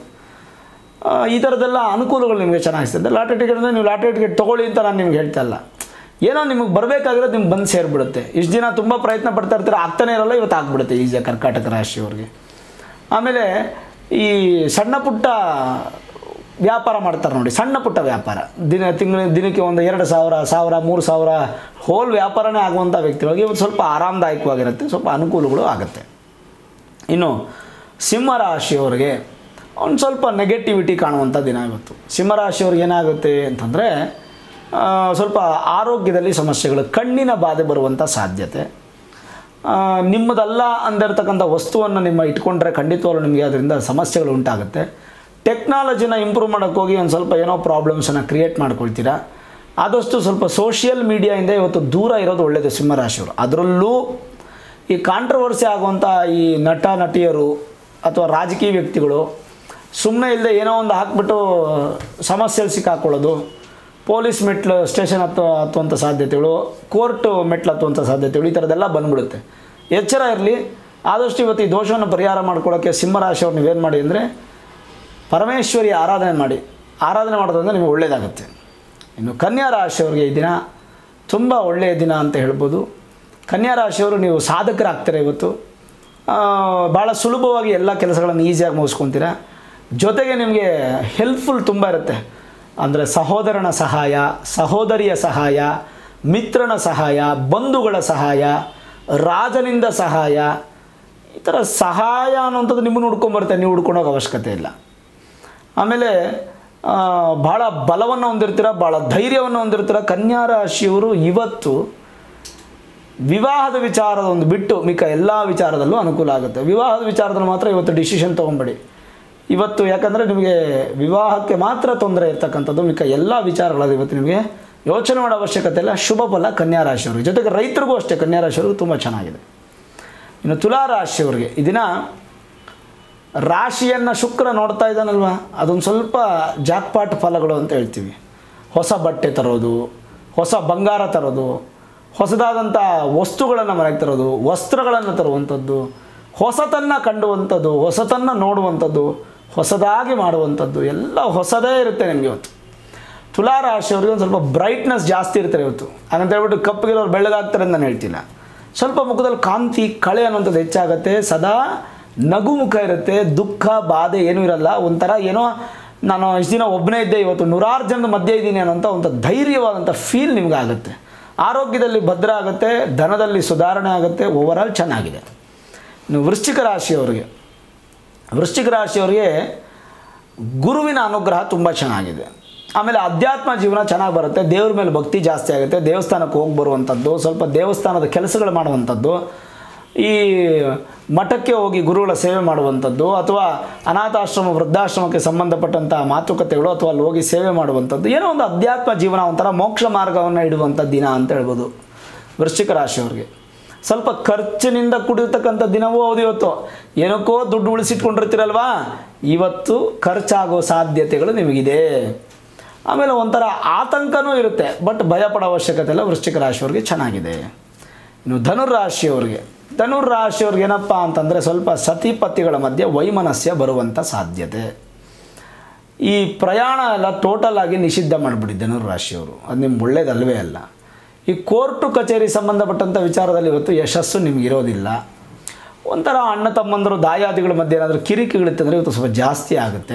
ಈ ಥರದ್ದೆಲ್ಲ ಅನುಕೂಲಗಳು ನಿಮಗೆ ಚೆನ್ನಾಗಿರ್ತದೆ. ಲಾಟ್ರಿ ಟಿಕೆಟ್ ಅಂದರೆ ನೀವು ಲಾಟ್ರಿ ಟಿಕೆಟ್ ತೊಗೊಳ್ಳಿ ಅಂತ ನಾನು ನಿಮ್ಗೆ ಹೇಳ್ತಾ ಇಲ್ಲ, ಏನೋ ನಿಮಗೆ ಬರಬೇಕಾಗಿರೋದು ನಿಮ್ಗೆ ಬಂದು ಸೇರಿಬಿಡುತ್ತೆ. ಇಷ್ಟು ದಿನ ತುಂಬ ಪ್ರಯತ್ನ ಪಡ್ತಾ ಇರ್ತೀರ, ಆಗ್ತಾನೆ ಇರೋಲ್ಲ, ಇವತ್ತು ಆಗ್ಬಿಡುತ್ತೆ ಈಸಿಯಾಗಿ ಕರ್ಕಾಟಕ ರಾಶಿಯವ್ರಿಗೆ. ಆಮೇಲೆ ಈ ಸಣ್ಣ ಪುಟ್ಟ ವ್ಯಾಪಾರ ಮಾಡ್ತಾರೆ ನೋಡಿ, ಸಣ್ಣ ಪುಟ್ಟ ವ್ಯಾಪಾರ, ದಿನಕ್ಕೆ ಒಂದು 2,000, 1,000, 3,000 ಹೋಲ್ ವ್ಯಾಪಾರನೇ ಆಗುವಂಥ ವ್ಯಕ್ತಿಗಳಿಗೆ ಇವತ್ತು ಸ್ವಲ್ಪ ಆರಾಮದಾಯಕವಾಗಿರುತ್ತೆ, ಸ್ವಲ್ಪ ಅನುಕೂಲಗಳು ಆಗುತ್ತೆ. ಇನ್ನು ಸಿಂಹರಾಶಿಯವರಿಗೆ ಒಂದು ಸ್ವಲ್ಪ ನೆಗೆಟಿವಿಟಿ ಕಾಣುವಂಥ ದಿನ ಇವತ್ತು. ಸಿಂಹರಾಶಿಯವ್ರಿಗೆ ಏನಾಗುತ್ತೆ ಅಂತಂದರೆ ಸ್ವಲ್ಪ ಆರೋಗ್ಯದಲ್ಲಿ ಸಮಸ್ಯೆಗಳು, ಕಣ್ಣಿನ ಬಾಧೆ ಬರುವಂಥ ಸಾಧ್ಯತೆ. ನಿಮ್ಮದಲ್ಲ ಅಂದಿರ್ತಕ್ಕಂಥ ವಸ್ತುವನ್ನು ನಿಮ್ಮ ಇಟ್ಕೊಂಡ್ರೆ ಖಂಡಿತವಾಗ್ಲೂ ನಿಮಗೆ ಅದರಿಂದ ಸಮಸ್ಯೆಗಳು ಉಂಟಾಗುತ್ತೆ. ಟೆಕ್ನಾಲಜಿನ ಇಂಪ್ರೂವ್ ಮಾಡೋಕ್ಕೋಗಿ ಒಂದು ಸ್ವಲ್ಪ ಏನೋ ಪ್ರಾಬ್ಲಮ್ಸನ್ನು ಕ್ರಿಯೇಟ್ ಮಾಡ್ಕೊಳ್ತೀರಾ. ಆದಷ್ಟು ಸ್ವಲ್ಪ ಸೋಷಿಯಲ್ ಮೀಡಿಯಾಯಿಂದ ಇವತ್ತು ದೂರ ಇರೋದು ಒಳ್ಳೆಯದು ಸಿಂಹರಾಶಿಯವರು. ಅದರಲ್ಲೂ ಈ ಕಾಂಟ್ರವರ್ಸಿ ಆಗುವಂಥ ಈ ನಟ ನಟಿಯರು ಅಥವಾ ರಾಜಕೀಯ ವ್ಯಕ್ತಿಗಳು ಸುಮ್ಮನೆ ಇಲ್ಲದೆ ಏನೋ ಒಂದು ಹಾಕ್ಬಿಟ್ಟು ಸಮಸ್ಯೆಯಲ್ಲಿ ಸಿಕ್ಕಾಕೊಳ್ಳೋದು, ಪೊಲೀಸ್ ಮೆಟ್ಲು ಸ್ಟೇಷನ್ ಹತ್ತುವಂಥ ಸಾಧ್ಯತೆಗಳು, ಕೋರ್ಟ್ ಮೆಟ್ಲು ಹತ್ತುವಂಥ ಸಾಧ್ಯತೆಗಳು, ಈ ಥರದ್ದೆಲ್ಲ ಬಂದ್ಬಿಡುತ್ತೆ. ಎಚ್ಚರ ಇರಲಿ. ಆದಷ್ಟು ಇವತ್ತು ಈ ದೋಷವನ್ನು ಪರಿಹಾರ ಮಾಡ್ಕೊಳ್ಳೋಕ್ಕೆ ಸಿಂಹರಾಶಿಯವ್ರು ನೀವೇನು ಮಾಡಿ ಅಂದರೆ ಪರಮೇಶ್ವರಿ ಆರಾಧನೆ ಮಾಡಿ. ಆರಾಧನೆ ಮಾಡೋದ್ರಿಂದ ನಿಮಗೆ ಒಳ್ಳೆಯದಾಗುತ್ತೆ. ಇನ್ನು ಕನ್ಯಾ ರಾಶಿಯವ್ರಿಗೆ ಈ ದಿನ ತುಂಬ ಒಳ್ಳೆಯ ದಿನ ಅಂತ ಹೇಳ್ಬೋದು. ಕನ್ಯಾ ರಾಶಿಯವರು ನೀವು ಸಾಧಕರಾಗ್ತೀರ ಇವತ್ತು. ಭಾಳ ಸುಲಭವಾಗಿ ಎಲ್ಲ ಕೆಲಸಗಳನ್ನು ಈಸಿಯಾಗಿ ಮುಗಿಸ್ಕೊತೀರ. ಜೊತೆಗೆ ನಿಮಗೆ ಹೆಲ್ಪ್ಫುಲ್ ತುಂಬ ಇರುತ್ತೆ. ಅಂದರೆ ಸಹೋದರನ ಸಹಾಯ, ಸಹೋದರಿಯ ಸಹಾಯ, ಮಿತ್ರನ ಸಹಾಯ, ಬಂಧುಗಳ ಸಹಾಯ, ರಾಜನಿಂದ ಸಹಾಯ, ಈ ಥರ ಸಹಾಯ ಅನ್ನುವಂಥದ್ದು ನಿಮ್ಮನ್ನು ಹುಡ್ಕೊಂಬರುತ್ತೆ, ನೀವು ಹುಡ್ಕೊಂಡೋಗೋ ಅವಶ್ಯಕತೆ ಇಲ್ಲ. ಆಮೇಲೆ ಭಾಳ ಬಲವನ್ನು ಹೊಂದಿರ್ತೀರ, ಭಾಳ ಧೈರ್ಯವನ್ನು ಹೊಂದಿರ್ತೀರ. ಕನ್ಯಾ ರಾಶಿಯವರು ಇವತ್ತು ವಿವಾಹದ ವಿಚಾರದ ಒಂದು ಬಿಟ್ಟು ಮಿಕ್ಕ ಎಲ್ಲ ವಿಚಾರದಲ್ಲೂ ಅನುಕೂಲ ಆಗುತ್ತೆ. ವಿವಾಹದ ವಿಚಾರದಲ್ಲಿ ಮಾತ್ರ ಇವತ್ತು ಡಿಸಿಷನ್ ತೊಗೊಂಬೇಡಿ ಇವತ್ತು, ಯಾಕಂದರೆ ನಿಮಗೆ ವಿವಾಹಕ್ಕೆ ಮಾತ್ರ ತೊಂದರೆ ಇರ್ತಕ್ಕಂಥದ್ದು. ಮಿಕ್ಕ ಎಲ್ಲ ವಿಚಾರಗಳಲ್ಲಿ ಇವತ್ತು ನಿಮಗೆ ಯೋಚನೆ ಮಾಡೋ ಅವಶ್ಯಕತೆ ಇಲ್ಲ. ಶುಭ ಫಲ ಕನ್ಯಾ ರಾಶಿಯವ್ರಿಗೆ. ಜೊತೆಗೆ ರೈತರಿಗೂ ಅಷ್ಟೇ ಕನ್ಯಾ ರಾಶಿಯವ್ರಿಗೆ ತುಂಬ ಚೆನ್ನಾಗಿದೆ. ಇನ್ನು ತುಲಾ ರಾಶಿಯವ್ರಿಗೆ ಈ ದಿನ ರಾಶಿಯನ್ನು ಶುಕ್ರ ನೋಡ್ತಾ ಇದ್ದಾನಲ್ವ, ಅದೊಂದು ಸ್ವಲ್ಪ ಜಾಕ್ಪಾಟ್ ಫಲಗಳು ಅಂತ ಹೇಳ್ತೀವಿ. ಹೊಸ ಬಟ್ಟೆ ತರೋದು, ಹೊಸ ಬಂಗಾರ ತರೋದು, ಹೊಸದಾದಂಥ ವಸ್ತುಗಳನ್ನು ಮನೆಗೆ ತರೋದು, ವಸ್ತ್ರಗಳನ್ನು ತರುವಂಥದ್ದು, ಹೊಸತನ್ನು ಕಂಡುವಂಥದ್ದು, ಹೊಸತನ್ನು ನೋಡುವಂಥದ್ದು, ಹೊಸದಾಗಿ ಮಾಡುವಂಥದ್ದು, ಎಲ್ಲ ಹೊಸದೇ ಇರುತ್ತೆ ನಿಮಗೆ ಇವತ್ತು. ತುಲಾ ರಾಶಿಯವ್ರಿಗೆ ಒಂದು ಸ್ವಲ್ಪ ಬ್ರೈಟ್ನೆಸ್ ಜಾಸ್ತಿ ಇರ್ತಾರೆ ಇವತ್ತು. ಹಾಗಂತ ಹೇಳ್ಬಿಟ್ಟು ಕಪ್ಪಗಿರೋರು ಬೆಳ್ಳಗಾಗ್ತಾರೆ ಅಂತ ನಾನು ಹೇಳ್ತಿಲ್ಲ. ಸ್ವಲ್ಪ ಮುಖದಲ್ಲಿ ಕಾಂತಿ, ಕಳೆ ಅನ್ನೋಂಥದ್ದು ಹೆಚ್ಚಾಗುತ್ತೆ. ಸದಾ ನಗು ಮುಖ ಇರುತ್ತೆ, ದುಃಖ ಬಾಧೆ ಏನೂ ಇರಲ್ಲ. ಒಂಥರ ಏನೋ ನಾನು ಇಷ್ಟು ದಿನ ಒಬ್ಬನೇ ಇದ್ದೆ, ಇವತ್ತು 100 ಜನದ ಮಧ್ಯೆ ಇದ್ದೀನಿ ಅನ್ನೋಂಥ ಒಂದು ಧೈರ್ಯವಾದಂಥ ಫೀಲ್ ನಿಮ್ಗೆ ಆಗುತ್ತೆ. ಆರೋಗ್ಯದಲ್ಲಿ ಭದ್ರ ಆಗುತ್ತೆ, ಧನದಲ್ಲಿ ಸುಧಾರಣೆ ಆಗುತ್ತೆ, ಓವರಾಲ್ ಚೆನ್ನಾಗಿದೆ. ಇನ್ನು ವೃಶ್ಚಿಕ ರಾಶಿಯವರಿಗೆ ಗುರುವಿನ ಅನುಗ್ರಹ ತುಂಬ ಚೆನ್ನಾಗಿದೆ. ಆಮೇಲೆ ಅಧ್ಯಾತ್ಮ ಜೀವನ ಚೆನ್ನಾಗಿ ಬರುತ್ತೆ, ದೇವ್ರ ಮೇಲೆ ಭಕ್ತಿ ಜಾಸ್ತಿ ಆಗುತ್ತೆ, ದೇವಸ್ಥಾನಕ್ಕೆ ಹೋಗಿ ಬರುವಂಥದ್ದು, ಸ್ವಲ್ಪ ದೇವಸ್ಥಾನದ ಕೆಲಸಗಳು ಮಾಡುವಂಥದ್ದು, ಈ ಮಠಕ್ಕೆ ಹೋಗಿ ಗುರುಗಳ ಸೇವೆ ಮಾಡುವಂಥದ್ದು, ಅಥವಾ ಅನಾಥಾಶ್ರಮ ವೃದ್ಧಾಶ್ರಮಕ್ಕೆ ಸಂಬಂಧಪಟ್ಟಂಥ ಮಾತುಕತೆಗಳು, ಅಥವಾ ಅಲ್ಲಿ ಹೋಗಿ ಸೇವೆ ಮಾಡುವಂಥದ್ದು, ಏನೋ ಒಂದು ಅಧ್ಯಾತ್ಮ ಜೀವನ, ಒಂಥರ ಮೋಕ್ಷ ಮಾರ್ಗವನ್ನು ಇಡುವಂಥ ದಿನ ಅಂತ ಹೇಳ್ಬೋದು ವೃಶ್ಚಿಕ ರಾಶಿಯವ್ರಿಗೆ. ಸ್ವಲ್ಪ ಖರ್ಚಿನಿಂದ ಕೂಡಿರ್ತಕ್ಕಂಥ ದಿನವೂ ಹೌದು ಇವತ್ತು. ಏನಕ್ಕೋ ದುಡ್ಡು ಉಳಿಸಿಟ್ಕೊಂಡಿರ್ತೀರಲ್ವಾ, ಇವತ್ತು ಖರ್ಚಾಗೋ ಸಾಧ್ಯತೆಗಳು ನಿಮಗಿದೆ. ಆಮೇಲೆ ಒಂಥರ ಆತಂಕನೂ ಇರುತ್ತೆ, ಬಟ್ ಭಯಪಡೋ ಅವಶ್ಯಕತೆ ಇಲ್ಲ. ವೃಶ್ಚಿಕ ರಾಶಿಯವ್ರಿಗೆ ಚೆನ್ನಾಗಿದೆ. ಇನ್ನು ಧನುರ್ರಾಶಿಯವ್ರಿಗೆ ಏನಪ್ಪ ಅಂತಂದರೆ ಸ್ವಲ್ಪ ಸತಿಪತಿಗಳ ಮಧ್ಯೆ ವೈಮನಸ್ಯ ಬರುವಂಥ ಸಾಧ್ಯತೆ. ಈ ಪ್ರಯಾಣ ಎಲ್ಲ ಟೋಟಲ್ ಆಗಿ ನಿಷಿದ್ಧ ಮಾಡಿಬಿಡಿ ಧನುರ್ರಾಶಿಯವರು, ಅದು ನಿಮ್ಗೆ ಒಳ್ಳೇದಲ್ವೇ ಅಲ್ಲ. ಈ ಕೋರ್ಟು ಕಚೇರಿ ಸಂಬಂಧಪಟ್ಟಂಥ ವಿಚಾರದಲ್ಲಿ ಇವತ್ತು ಯಶಸ್ಸು ನಿಮಗಿರೋದಿಲ್ಲ. ಒಂಥರ ಅಣ್ಣ ತಮ್ಮಂದರು ದಾಯಾದಿಗಳ ಮಧ್ಯೆ ಏನಾದರೂ ಕಿರಿಕಿಗಳಿತ್ತಂದರೆ ಇವತ್ತು ಸ್ವಲ್ಪ ಜಾಸ್ತಿ ಆಗುತ್ತೆ.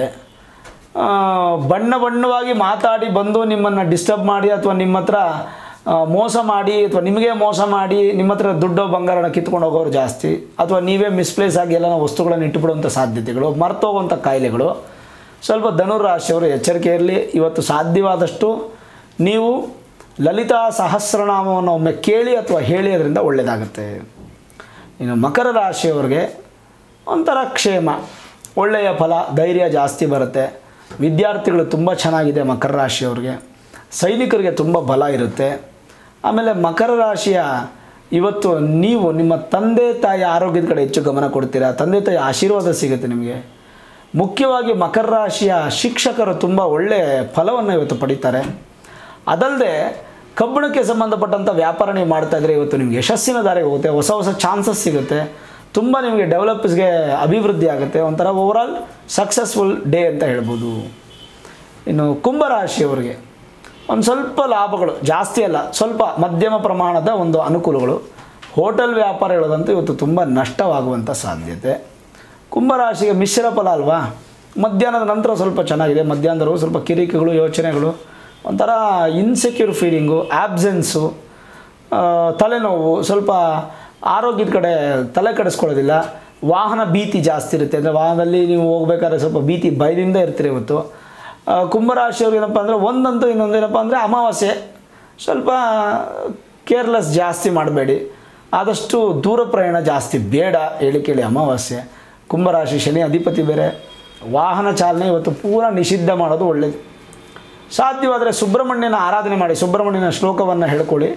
ಬಣ್ಣವಾಗಿ ಮಾತಾಡಿ ಬಂದು ನಿಮ್ಮನ್ನು ಡಿಸ್ಟರ್ಬ್ ಮಾಡಿ, ಅಥವಾ ನಿಮ್ಮ ಹತ್ರ ಮೋಸ ಮಾಡಿ, ಅಥವಾ ನಿಮಗೆ ಮೋಸ ಮಾಡಿ ನಿಮ್ಮ ಹತ್ರ ದುಡ್ಡು ಬಂಗಾರನ ಕಿತ್ಕೊಂಡು ಹೋಗೋರು ಜಾಸ್ತಿ, ಅಥವಾ ನೀವೇ ಮಿಸ್ಪ್ಲೇಸ್ ಆಗಿ ಎಲ್ಲ ವಸ್ತುಗಳನ್ನು ಇಟ್ಟುಬಿಡುವಂಥ ಸಾಧ್ಯತೆಗಳು, ಮರ್ತೋಗುವಂಥ ಕಾಯಿಲೆಗಳು. ಸ್ವಲ್ಪ ಧನುರಾಶಿಯವರು ಎಚ್ಚರಿಕೆ ಇರಲಿ. ಇವತ್ತು ಸಾಧ್ಯವಾದಷ್ಟು ನೀವು ಲಲಿತಾ ಸಹಸ್ರನಾಮವನ್ನು ಒಮ್ಮೆ ಕೇಳಿ ಅಥವಾ ಹೇಳಿ, ಅದರಿಂದ ಒಳ್ಳೆಯದಾಗುತ್ತೆ. ಇನ್ನು ಮಕರ ರಾಶಿಯವರಿಗೆ ಒಂಥರ ಕ್ಷೇಮ, ಒಳ್ಳೆಯ ಫಲ, ಧೈರ್ಯ ಜಾಸ್ತಿ ಬರುತ್ತೆ. ವಿದ್ಯಾರ್ಥಿಗಳು ತುಂಬ ಚೆನ್ನಾಗಿದೆ ಮಕರ ರಾಶಿಯವ್ರಿಗೆ. ಸೈನಿಕರಿಗೆ ತುಂಬ ಬಲ ಇರುತ್ತೆ. ಆಮೇಲೆ ಮಕರ ರಾಶಿಯ ಇವತ್ತು ನೀವು ನಿಮ್ಮ ತಂದೆ ತಾಯಿ ಆರೋಗ್ಯದ ಕಡೆ ಹೆಚ್ಚು ಗಮನ ಕೊಡ್ತೀರಾ, ತಂದೆ ತಾಯಿ ಆಶೀರ್ವಾದ ಸಿಗುತ್ತೆ ನಿಮಗೆ. ಮುಖ್ಯವಾಗಿ ಮಕರ ರಾಶಿಯ ಶಿಕ್ಷಕರು ತುಂಬ ಒಳ್ಳೆಯ ಫಲವನ್ನು ಇವತ್ತು ಪಡಿತಾರೆ. ಅದಲ್ಲದೆ ಕಬ್ಬಣಕ್ಕೆ ಸಂಬಂಧಪಟ್ಟಂಥ ವ್ಯಾಪಾರ ನೀವು ಮಾಡ್ತಾಯಿದ್ರೆ ಇವತ್ತು ನಿಮಗೆ ಯಶಸ್ಸಿನ ದಾರಿಗೆ ಹೋಗುತ್ತೆ, ಹೊಸ ಚಾನ್ಸಸ್ ಸಿಗುತ್ತೆ, ತುಂಬ ನಿಮಗೆ ಡೆವಲಪ್ಸ್ಗೆ ಅಭಿವೃದ್ಧಿ ಆಗುತ್ತೆ. ಒಂಥರ ಓವರಾಲ್ ಸಕ್ಸಸ್ಫುಲ್ ಡೇ ಅಂತ ಹೇಳ್ಬೋದು. ಇನ್ನು ಕುಂಭರಾಶಿಯವರಿಗೆ ಒಂದು ಸ್ವಲ್ಪ ಲಾಭಗಳು, ಜಾಸ್ತಿ ಅಲ್ಲ, ಸ್ವಲ್ಪ ಮಧ್ಯಮ ಪ್ರಮಾಣದ ಒಂದು ಅನುಕೂಲಗಳು. ಹೋಟೆಲ್ ವ್ಯಾಪಾರಗಳದಂತೂ ಇವತ್ತು ತುಂಬ ನಷ್ಟವಾಗುವಂಥ ಸಾಧ್ಯತೆ. ಕುಂಭರಾಶಿಗೆ ಮಿಶ್ರ ಫಲ ಅಲ್ವಾ, ಮಧ್ಯಾಹ್ನದ ನಂತರ ಸ್ವಲ್ಪ ಚೆನ್ನಾಗಿದೆ, ಮಧ್ಯಾಹ್ನದವರೆಗೂ ಸ್ವಲ್ಪ ಕಿರಿಕಿಗಳು, ಯೋಚನೆಗಳು, ಒಂಥರ ಇನ್ಸೆಕ್ಯೂರ್ ಫೀಲಿಂಗು, ಆಬ್ಸೆನ್ಸು, ತಲೆನೋವು, ಸ್ವಲ್ಪ ಆರೋಗ್ಯದ ಕಡೆ ತಲೆ ಕೆಡಿಸ್ಕೊಳ್ಳೋದಿಲ್ಲ. ವಾಹನ ಭೀತಿ ಜಾಸ್ತಿ ಇರುತ್ತೆ, ಅಂದರೆ ವಾಹನದಲ್ಲಿ ನೀವು ಹೋಗ್ಬೇಕಾದ್ರೆ ಸ್ವಲ್ಪ ಭಯದಿಂದ ಇರ್ತೀರಿ ಇವತ್ತು. ಕುಂಭರಾಶಿಯವ್ರು ಏನಪ್ಪ ಅಂದರೆ ಒಂದಂತೂ ಇನ್ನೊಂದು ಏನಪ್ಪ ಅಂದರೆ ಅಮಾವಾಸ್ಯೆ, ಸ್ವಲ್ಪ ಕೇರ್ಲೆಸ್ ಜಾಸ್ತಿ ಮಾಡಬೇಡಿ, ಆದಷ್ಟು ದೂರ ಪ್ರಯಾಣ ಜಾಸ್ತಿ ಬೇಡ, ಕೇಳಿ ಅಮಾವಾಸ್ಯೆ. ಕುಂಭರಾಶಿ ಶನಿ ಅಧಿಪತಿ ಬೇರೆ, ವಾಹನ ಚಾಲನೆ ಇವತ್ತು ಪೂರಾ ನಿಷಿದ್ಧ ಮಾಡೋದು ಒಳ್ಳೆಯದು. ಸಾಧ್ಯವಾದರೆ ಸುಬ್ರಹ್ಮಣ್ಯನ ಆರಾಧನೆ ಮಾಡಿ, ಸುಬ್ರಹ್ಮಣ್ಯನ ಶ್ಲೋಕವನ್ನು ಹೇಳ್ಕೊಳ್ಳಿ.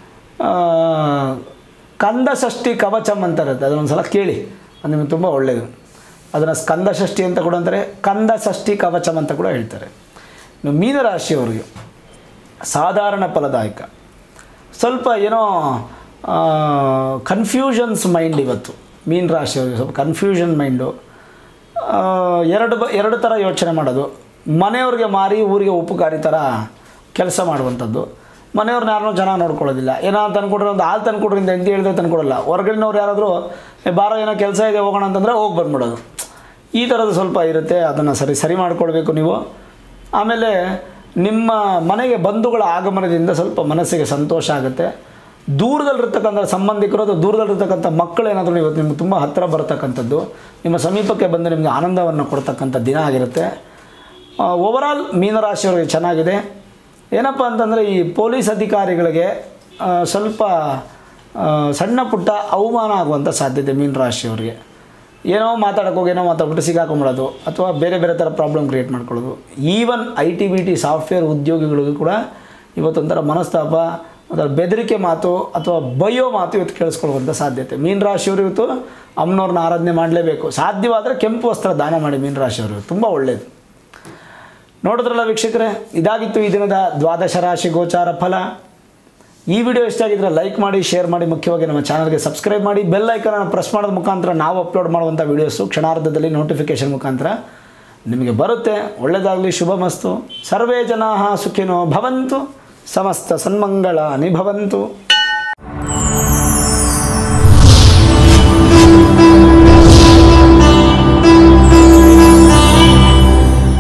ಕಂದ ಷಷ್ಠಿ ಕವಚಂ ಅಂತ ಇರುತ್ತೆ, ಅದನ್ನೊಂದು ಸಲ ಕೇಳಿ, ಅದು ನಿಮಗೆ ತುಂಬ ಒಳ್ಳೆಯದು. ಅದನ್ನು ಸ್ಕಂದ ಷಷ್ಠಿ ಅಂತ ಕೂಡ ಅಂತಾರೆ, ಕಂದ ಷಷ್ಠಿ ಕವಚಂ ಅಂತ ಕೂಡ ಹೇಳ್ತಾರೆ. ಇನ್ನು ಮೀನರಾಶಿಯವರಿಗೆ ಸಾಧಾರಣ ಫಲದಾಯಕ, ಸ್ವಲ್ಪ ಏನೋ ಕನ್ಫ್ಯೂಷನ್ಸ್ ಮೈಂಡ್ ಇವತ್ತು. ಮೀನರಾಶಿಯವರಿಗೆ ಸ್ವಲ್ಪ ಕನ್ಫ್ಯೂಷನ್ ಮೈಂಡು, ಎರಡು ಥರ ಯೋಚನೆ ಮಾಡೋದು. ಮನೆಯವ್ರಿಗೆ ಮಾರಿ ಊರಿಗೆ ಉಪಕಾರಿ ಥರ ಕೆಲಸ ಮಾಡುವಂಥದ್ದು. ಮನೆಯವ್ರನ್ನ ಯಾರನ್ನೂ ಚೆನ್ನಾಗಿ ನೋಡ್ಕೊಳ್ಳೋದಿಲ್ಲ. ಏನೋ ತಂದ್ಕೊಡ್ರೆ ಒಂದು ಹಾಲು ತಂದ್ಕೊಡ್ರಿ ಅಂತ ಎಂತ ಹೇಳಿದ್ರೆ ತಂದ್ಕೊಡಲ್ಲ. ಹೊರಗಡೆನವ್ರು ಯಾರಾದರೂ ಬಾರೋ ಏನೋ ಕೆಲಸ ಇದೆ ಹೋಗೋಣ ಅಂತಂದರೆ ಹೋಗಿ ಬಂದ್ಬಿಡೋದು. ಈ ಥರದ್ದು ಸ್ವಲ್ಪ ಇರುತ್ತೆ, ಅದನ್ನು ಸರಿ ಮಾಡ್ಕೊಳ್ಬೇಕು ನೀವು. ಆಮೇಲೆ ನಿಮ್ಮ ಮನೆಗೆ ಬಂಧುಗಳ ಆಗಮನದಿಂದ ಸ್ವಲ್ಪ ಮನಸ್ಸಿಗೆ ಸಂತೋಷ ಆಗುತ್ತೆ. ದೂರದಲ್ಲಿರ್ತಕ್ಕಂಥ ಸಂಬಂಧಿಕರು ಅಥವಾ ದೂರದಲ್ಲಿರ್ತಕ್ಕಂಥ ಮಕ್ಕಳು ಏನಾದರೂ ಇವತ್ತು ನಿಮ್ಗೆ ತುಂಬ ಹತ್ತಿರ ಬರ್ತಕ್ಕಂಥದ್ದು, ನಿಮ್ಮ ಸಮೀಪಕ್ಕೆ ಬಂದು ನಿಮಗೆ ಆನಂದವನ್ನು ಕೊಡ್ತಕ್ಕಂಥ ದಿನ ಆಗಿರುತ್ತೆ. ಓವರಾಲ್ ಮೀನರಾಶಿಯವರಿಗೆ ಚೆನ್ನಾಗಿದೆ. ಏನಪ್ಪ ಅಂತಂದರೆ ಈ ಪೊಲೀಸ್ ಅಧಿಕಾರಿಗಳಿಗೆ ಸ್ವಲ್ಪ ಸಣ್ಣ ಪುಟ್ಟ ಅವಮಾನ ಆಗುವಂಥ ಸಾಧ್ಯತೆ ಮೀನರಾಶಿಯವರಿಗೆ. ಏನೋ ಮಾತಾಡ್ಬಿಟ್ಟು ಸಿಗಾಕೊಂಬಿಡೋದು, ಅಥವಾ ಬೇರೆ ಥರ ಪ್ರಾಬ್ಲಮ್ ಕ್ರಿಯೇಟ್ ಮಾಡ್ಕೊಳ್ಳೋದು. ಈವನ್ IT-BT ಸಾಫ್ಟ್ವೇರ್ ಉದ್ಯೋಗಿಗಳಿಗೂ ಕೂಡ ಇವತ್ತೊಂಥರ ಮನಸ್ತಾಪ, ಅದರ ಬೆದರಿಕೆ ಮಾತು ಅಥವಾ ಬಯ್ಯೋ ಮಾತು ಇವತ್ತು ಕೇಳಿಸ್ಕೊಳ್ಳುವಂಥ ಸಾಧ್ಯತೆ. ಮೀನರಾಶಿಯವರು ಇವತ್ತು ಅಮ್ಮನವ್ರನ್ನ ಆರಾಧನೆ ಮಾಡಲೇಬೇಕು. ಸಾಧ್ಯವಾದರೆ ಕೆಂಪು ವಸ್ತ್ರ ದಾನ ಮಾಡಿ ಮೀನರಾಶಿಯವರು, ತುಂಬ ಒಳ್ಳೆಯದು. ನೋಡಿದ್ರಲ್ಲ ವೀಕ್ಷಕರೇ, ಇದಾಗಿತ್ತು ಈ ದಿನದ ದ್ವಾದಶ ರಾಶಿ ಗೋಚಾರ ಫಲ. ಈ ವಿಡಿಯೋ ಇಷ್ಟ ಆಗಿದ್ರೆ ಲೈಕ್ ಮಾಡಿ, ಶೇರ್ ಮಾಡಿ, ಮುಖ್ಯವಾಗಿ ನಮ್ಮ ಚಾನಲ್ಗೆ ಸಬ್ಸ್ಕ್ರೈಬ್ ಮಾಡಿ. ಬೆಲ್ ಐಕಾನನ್ನು ಪ್ರೆಸ್ ಮಾಡೋದ ಮುಖಾಂತರ ನಾವು ಅಪ್ಲೋಡ್ ಮಾಡುವಂಥ ವೀಡಿಯೋಸು ಕ್ಷಣಾರ್ಧದಲ್ಲಿ ನೋಟಿಫಿಕೇಷನ್ ಮುಖಾಂತರ ನಿಮಗೆ ಬರುತ್ತೆ. ಒಳ್ಳೆಯದಾಗಲಿ, ಶುಭಮಸ್ತು. ಸರ್ವೇ ಜನಾಃ ಸುಖಿನೋ ಭವಂತು, ಸಮಸ್ತ ಸನ್ಮಂಗಳಾನಿ ಭವಂತು.